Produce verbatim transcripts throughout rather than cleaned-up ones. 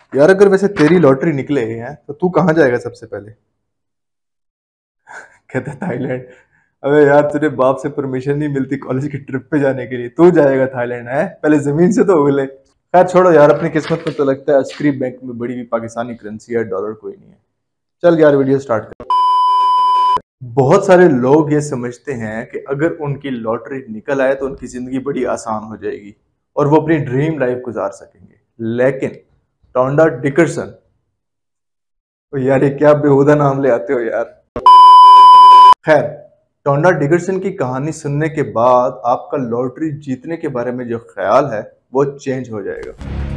यार अगर वैसे तेरी लॉटरी निकले हैं तो तू कहाँ जाएगा सबसे पहले? कहता थाईलैंड। अबे यार तुझे बाप से परमिशन नहीं मिलती कॉलेज की ट्रिप पे जाने के लिए, तू जाएगा थाईलैंड? है पहले जमीन से तो उगले। खैर छोड़ो यार, अपनी किस्मत में तो लगता है अस्करी बैंक में बड़ी हुई पाकिस्तानी करेंसी है, डॉलर कोई नहीं है। चल यार वीडियो स्टार्ट कर। बहुत सारे लोग ये समझते हैं कि अगर उनकी लॉटरी निकल आए तो उनकी जिंदगी बड़ी आसान हो जाएगी और वो अपनी ड्रीम लाइफ गुजार सकेंगे। लेकिन टोंडा डिकरसन, तो यार ये क्या बेहुदा नाम ले आते हो यार। खैर, टोंडा डिकरसन की कहानी सुनने के बाद आपका लॉटरी जीतने के बारे में जो ख्याल है वो चेंज हो जाएगा।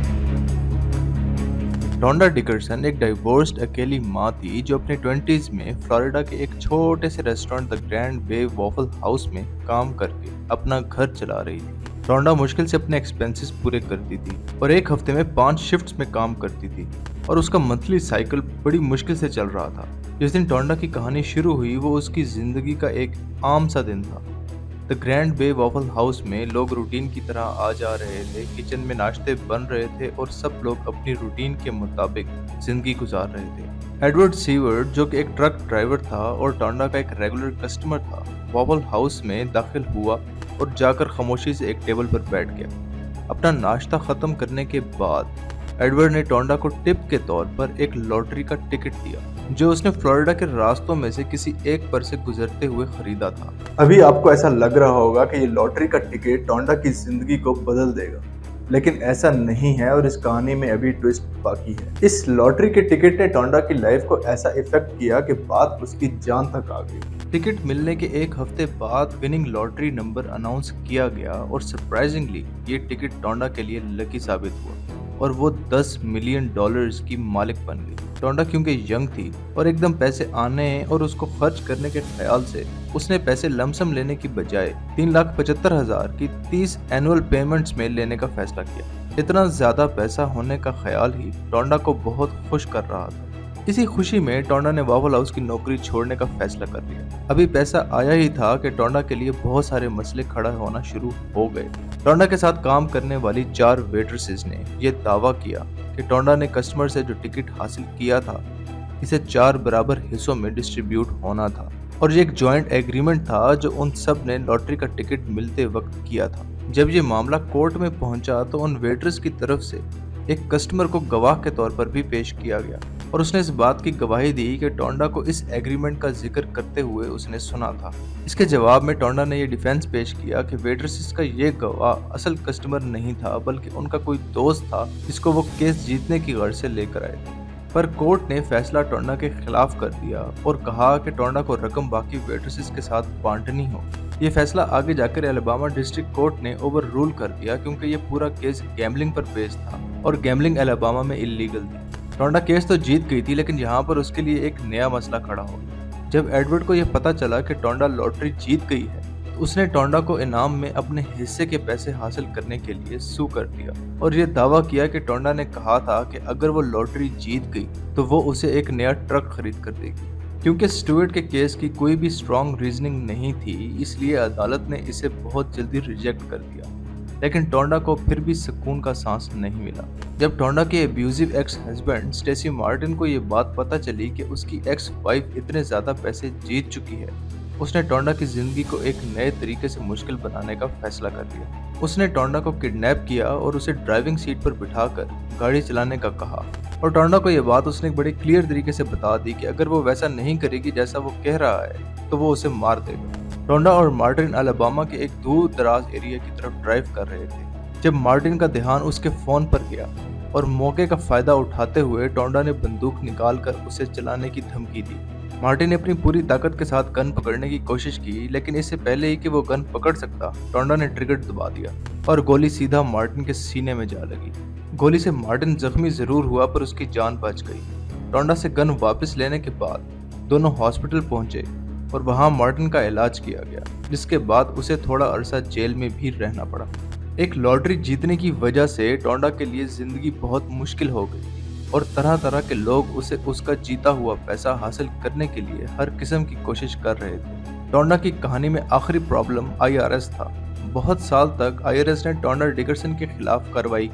टोंडा डिकरसन एक डाइवोर्स्ड अकेली माँ थी जो अपने ट्वेंटीज में फ्लोरिडा के एक छोटे से restaurant the grand bay waffle house में काम करके अपना घर चला रही थी। टोंडा मुश्किल से अपने एक्सपेंसेस पूरे करती थी और एक हफ्ते में पांच शिफ्ट्स में काम करती थी और उसका मंथली साइकिल बड़ी मुश्किल से चल रहा था। जिस दिन टोंडा की कहानी शुरू हुई वो उसकी जिंदगी का एक आम सा दिन था। The grand bay waffle house में लोग रूटीन की तरह आ जा रहे थे, किचन में नाश्ते बन रहे थे और सब लोग अपनी रूटीन के मुताबिक जिंदगी गुजार रहे थे। एडवर्ड सीवर्ड जो कि एक ट्रक ड्राइवर था और टोंडा का एक रेगुलर कस्टमर था, वॉफल हाउस में दाखिल हुआ और जाकर खामोशी से एक टेबल पर बैठ गया। अपना नाश्ता खत्म करने के बाद एडवर्ड ने टोंडा को टिप के तौर पर एक लॉटरी का टिकट दिया जो उसने फ्लोरिडा के रास्तों में से किसी एक पर से गुजरते हुए खरीदा था। अभी आपको ऐसा लग रहा होगा कि ये लॉटरी का टिकट टोंडा की जिंदगी को बदल देगा, लेकिन ऐसा नहीं है और इस कहानी में अभी ट्विस्ट बाकी है। इस लॉटरी के टिकट ने टोंडा की लाइफ को ऐसा इफेक्ट किया कि बात उसकी जान तक आ गई। टिकट मिलने के एक हफ्ते बाद विनिंग लॉटरी नंबर अनाउंस किया गया और सरप्राइजिंगली ये टिकट टोंडा के लिए लकी साबित हुआ और वो दस मिलियन डॉलर्स की मालिक बन गई। टोंडा क्योंकि यंग थी और एकदम पैसे आने और उसको खर्च करने के ख्याल से उसने पैसे लमसम लेने की बजाय तीन लाख पचहत्तर हजार की तीस एनुअल पेमेंट्स में लेने का फैसला किया। इतना ज्यादा पैसा होने का ख्याल ही टोंडा को बहुत खुश कर रहा था। इसी खुशी में टोंडा ने वॉफल हाउस की नौकरी छोड़ने का फैसला कर लिया। अभी पैसा आया ही था कि टोंडा के लिए बहुत सारे मसले खड़ा होना शुरू हो गए। टोंडा के साथ काम करने वाली चार वेट्रेसेस ने यह दावा किया कि टोंडा ने कस्टमर से जो टिकट हासिल किया था इसे चार बराबर हिस्सों में डिस्ट्रीब्यूट होना था और ये एक जॉइंट एग्रीमेंट था जो उन सब ने लॉटरी का टिकट मिलते वक्त किया था। जब ये मामला कोर्ट में पहुंचा तो उन वेट्रेस की तरफ से एक कस्टमर को गवाह के तौर पर भी पेश किया गया और उसने इस बात की गवाही दी कि टोंडा को इस एग्रीमेंट का जिक्र करते हुए उसने सुना था। इसके जवाब में टोंडा ने यह डिफेंस पेश किया कि वेट्रेसेस का ये गवाह असल कस्टमर नहीं था बल्कि उनका कोई दोस्त था जिसको वो केस जीतने की गर्ज से लेकर आए थे। पर कोर्ट ने फैसला टोंडा के खिलाफ कर दिया और कहा कि टोंडा को रकम बाकी वेट्रेसेस के साथ बांटनी हो। ये फैसला आगे जाकर अलाबामा डिस्ट्रिक्ट कोर्ट ने ओवर रूल कर दिया क्योंकि ये पूरा केस गैम्बलिंग पर बेस्ड था और गैम्बलिंग अलाबामा में इलीगल थी। टोंडा केस तो जीत गई थी लेकिन यहाँ पर उसके लिए एक नया मसला खड़ा हो गया। जब एडवर्ड को यह पता चला कि टोंडा लॉटरी जीत गई है तो उसने टोंडा को इनाम में अपने हिस्से के पैसे हासिल करने के लिए सू कर दिया और ये दावा किया कि टोंडा ने कहा था कि अगर वो लॉटरी जीत गई तो वो उसे एक नया ट्रक खरीद कर देगी। क्योंकि स्टुअर्ट के केस की कोई भी स्ट्रॉन्ग रीजनिंग नहीं थी इसलिए अदालत ने इसे बहुत जल्दी रिजेक्ट कर दिया, लेकिन टोंडा को फिर भी सुकून का सांस नहीं मिला। जब टोंडा के abusive ex husband Stacy Martin को ये बात पता चली कि उसकी एक्स वाइफ इतने ज़्यादा पैसे जीत चुकी है, उसने टोंडा की जिंदगी को एक नए तरीके से मुश्किल बनाने का फैसला कर लिया। उसने टोंडा को किडनैप किया और उसे ड्राइविंग सीट पर बिठाकर गाड़ी चलाने का कहा और टोंडा को यह बात उसने बड़े क्लियर तरीके से बता दी कि अगर वो वैसा नहीं करेगी जैसा वो कह रहा है तो वो उसे मार देगा। टोंडा और मार्टिन अलाबामा के एक दूर दराज एरिया की तरफ ड्राइव कर रहे थे जब मार्टिन का ध्यान उसके फोन पर गया और मौके का फायदा उठाते हुए टोंडा ने बंदूक निकालकर उसे चलाने की धमकी दी। मार्टिन ने अपनी पूरी ताकत के साथ गन पकड़ने की कोशिश की लेकिन इससे पहले ही कि वो गन पकड़ सकता टोंडा ने ट्रिगर दबा दिया और गोली सीधा मार्टिन के सीने में जा लगी। गोली से मार्टिन जख्मी जरूर हुआ पर उसकी जान बच गई। टोंडा से गन वापस लेने के बाद दोनों हॉस्पिटल पहुंचे और वहां मार्टिन का इलाज किया गया, जिसके बाद उसे थोड़ा अरसा जेल में भी रहना पड़ा। एक लॉटरी जीतने की वजह से टोंडा के लिए जिंदगी बहुत मुश्किल हो गई और तरह तरह के लोग उसे उसका जीता हुआ पैसा हासिल करने के लिए हर किस्म की कोशिश कर रहे थे। टोंडा की कहानी में आखिरी प्रॉब्लम आई आर एस था। बहुत साल तक आई आर एस ने टोंडा डिकरसन के खिलाफ कार्रवाई की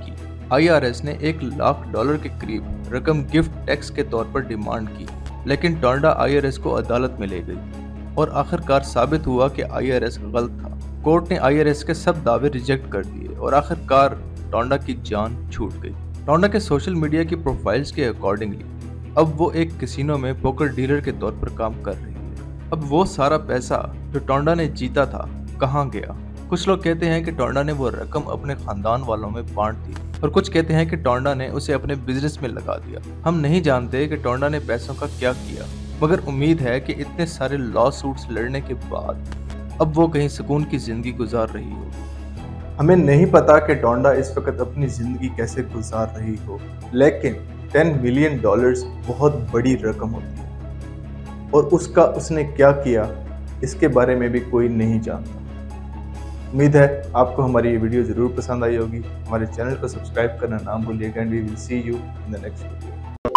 आईआरएस ने एक लाख डॉलर के करीब रकम गिफ्ट टैक्स के तौर पर डिमांड की, लेकिन टोंडा आईआरएस को अदालत में ले गई और आखिरकार साबित हुआ कि आईआरएस गलत था। कोर्ट ने आईआरएस के सब दावे रिजेक्ट कर दिए और आखिरकार टोंडा की जान छूट गई। टोंडा के सोशल मीडिया की प्रोफाइल्स के अकॉर्डिंगली अब वो एक कैसीनो में पोकर डीलर के तौर पर काम कर रही है। अब वो सारा पैसा जो टोंडा ने जीता था कहाँ गया? कुछ लोग कहते हैं कि टोंडा ने वो रकम अपने खानदान वालों में बांट दी और कुछ कहते हैं कि टोंडा ने उसे अपने बिजनेस में लगा दिया। हम नहीं जानते कि टोंडा ने पैसों का क्या किया, मगर उम्मीद है कि इतने सारे लॉ सूट्स लड़ने के बाद अब वो कहीं सुकून की जिंदगी गुजार रही होगी। हमें नहीं पता कि टोंडा इस वक्त अपनी जिंदगी कैसे गुजार रही हो, लेकिन टेन मिलियन डॉलर्स बहुत बड़ी रकम होती है और उसका उसने क्या किया इसके बारे में भी कोई नहीं जानता। उम्मीद है आपको हमारी ये वीडियो ज़रूर पसंद आई होगी। हमारे चैनल को सब्सक्राइब करना ना भूलिएगा and we will see you in the next video.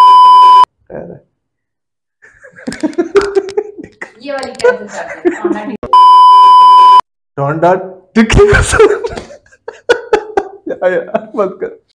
ये वाली क्या टोंडा टिक्की मत कर।